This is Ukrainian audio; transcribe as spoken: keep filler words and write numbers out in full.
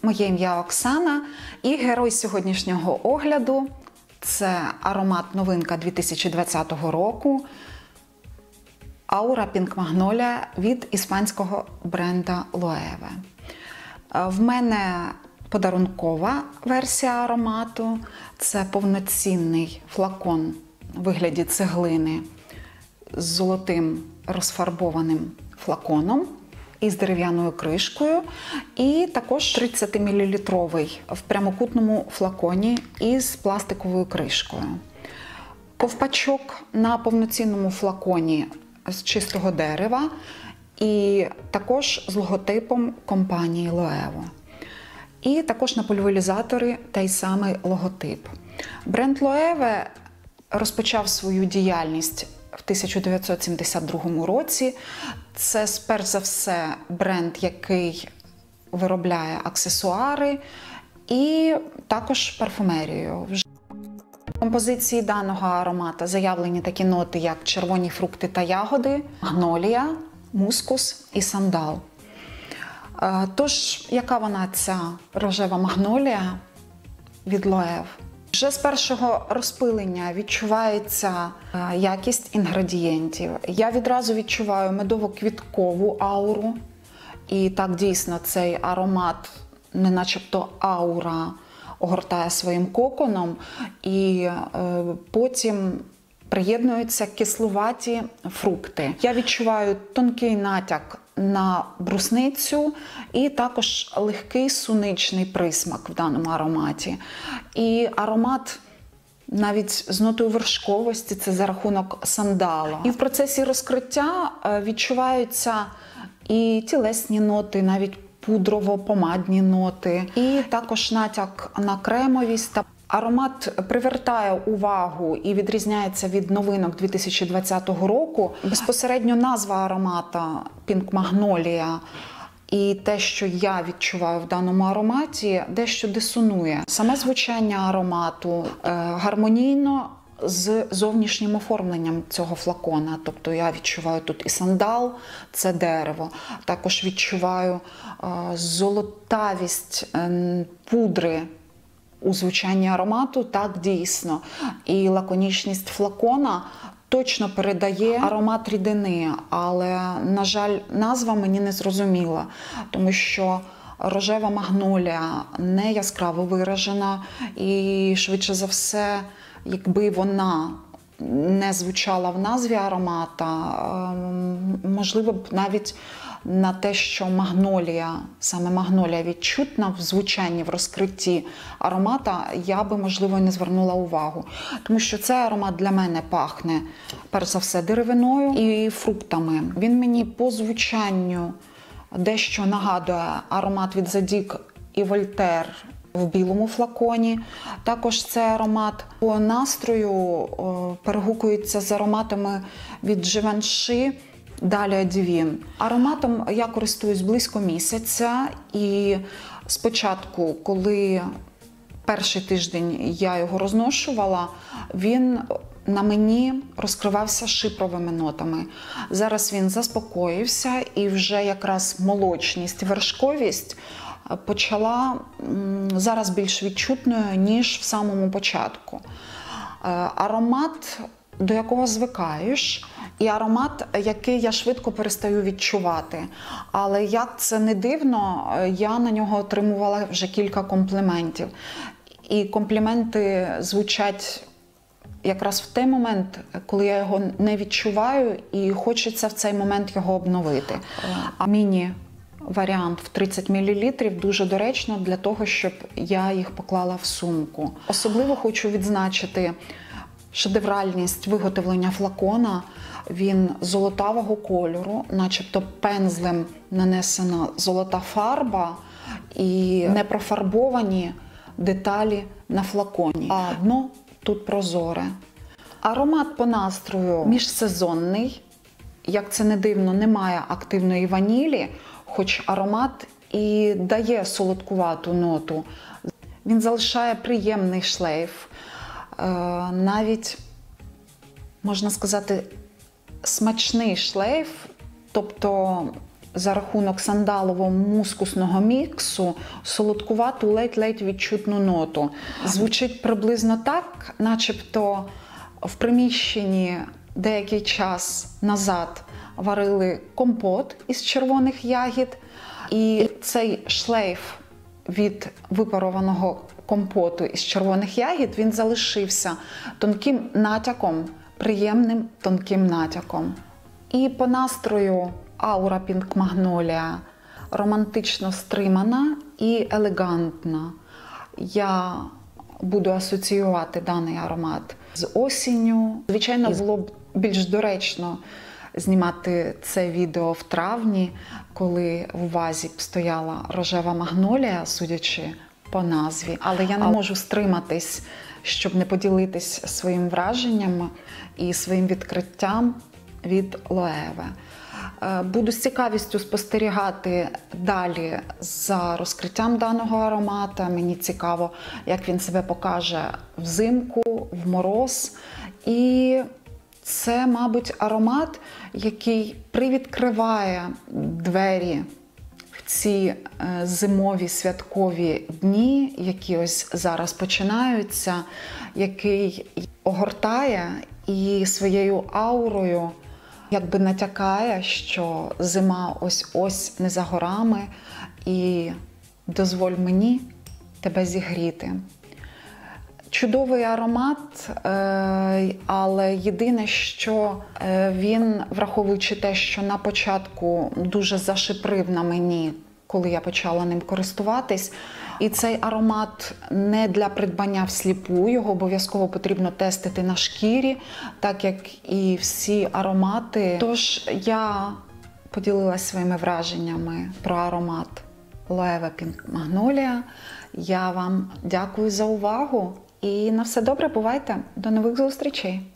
Моє ім'я Оксана і герой сьогоднішнього огляду – це аромат новинка дві тисячі двадцятого року Aura Pink Magnolia від іспанського бренда Loewe. В мене подарункова версія аромату – це повноцінний флакон у вигляді цеглини з золотим розфарбованим флаконом із дерев'яною кришкою, і також тридцятимілілітровий в прямокутному флаконі із пластиковою кришкою. Ковпачок на повноцінному флаконі з чистого дерева і також з логотипом компанії Loewe. І також на пульверизаторі той самий логотип. Бренд Loewe розпочав свою діяльність в тисяча дев'ятсот сімдесят другому році. Це, перш за все, бренд, який виробляє аксесуари і також парфумерію. В композиції даного аромата заявлені такі ноти, як червоні фрукти та ягоди, магнолія, мускус і сандал. Тож, яка вона ця рожева магнолія від Loewe? Вже з першого розпилення відчувається якість інгредієнтів. Я відразу відчуваю медово-квіткову ауру. І так, дійсно, цей аромат, не начебто аура, огортає своїм коконом. І е, потім приєднуються кислуваті фрукти. Я відчуваю тонкий натяк на брусницю і також легкий суничний присмак в даному ароматі. І аромат навіть з нотою вершковості – це за рахунок сандала. І в процесі розкриття відчуваються і тілесні ноти, навіть пудрово-помадні ноти, і також натяк на кремовість та аромат привертає увагу і відрізняється від новинок дві тисячі двадцятого року. Безпосередньо назва аромата Pink Magnolia і те, що я відчуваю в даному ароматі, дещо дисонує. Саме звучання аромату е, гармонійно з зовнішнім оформленням цього флакона. Тобто я відчуваю тут і сандал, це дерево. Також відчуваю е, золотавість е, пудри у звучанні аромату, так, дійсно. І лаконічність флакона точно передає аромат рідини, але, на жаль, назва мені не зрозуміла, тому що рожева магнолія не яскраво виражена, і швидше за все, якби вона не звучала в назві аромата, можливо б навіть на те, що магнолія, саме магнолія відчутна в звучанні, в розкритті аромата, я би, можливо, не звернула увагу. Тому що цей аромат для мене пахне, перш за все, деревиною і фруктами. Він мені по звучанню дещо нагадує аромат від Zadig і Voltaire в білому флаконі. Також цей аромат по настрою о, перегукується з ароматами від Givenchy, Dalia Divine. Ароматом я користуюсь близько місяця, і спочатку, коли перший тиждень я його розношувала, він на мені розкривався шипровими нотами. Зараз він заспокоївся, і вже якраз молочність, вершковість почала зараз більш відчутною, ніж в самому початку. Аромат, до якого звикаєш, і аромат, який я швидко перестаю відчувати. Але як це не дивно, я на нього отримувала вже кілька компліментів. І компліменти звучать якраз в той момент, коли я його не відчуваю, і хочеться в цей момент його обновити. А міні-варіант в тридцять мілілітрів дуже доречно для того, щоб я їх поклала в сумку. Особливо хочу відзначити шедевральність виготовлення флакона. Він золотавого кольору, начебто пензлем нанесена золота фарба і не профарбовані деталі на флаконі. А дно тут прозоре. Аромат по настрою міжсезонний. Як це не дивно, немає активної ванілі, хоч аромат і дає солодкувату ноту. Він залишає приємний шлейф, навіть, можна сказати, смачний шлейф, тобто за рахунок сандалово-мускусного міксу солодкувату, ледь-ледь відчутну ноту. Звучить приблизно так, начебто в приміщенні деякий час назад варили компот із червоних ягід, і цей шлейф від випарованого компоту із червоних ягід, він залишився тонким натяком, приємним тонким натяком. І по настрою аура Pink Magnolia романтично стримана і елегантна. Я буду асоціювати даний аромат з осінню. Звичайно, було б більш доречно знімати це відео в травні, коли в вазі б стояла рожева магнолія, судячи по назві. Але я не можу стриматись, щоб не поділитись своїм враженням і своїм відкриттям від Loewe. Буду з цікавістю спостерігати далі за розкриттям даного аромата. Мені цікаво, як він себе покаже взимку, в мороз. І це, мабуть, аромат, який привідкриває двері в ці зимові святкові дні, які ось зараз починаються, який огортає і своєю аурою якби натякає, що зима ось-ось не за горами, і дозволь мені тебе зігріти. Чудовий аромат, але єдине, що він, враховуючи те, що на початку дуже зашиприв на мені, коли я почала ним користуватись, і цей аромат не для придбання всліпу, його обов'язково потрібно тестити на шкірі, так як і всі аромати. Тож я поділилася своїми враженнями про аромат Loewe Pink Magnolia. Я вам дякую за увагу і на все добре, бувайте! До нових зустрічей!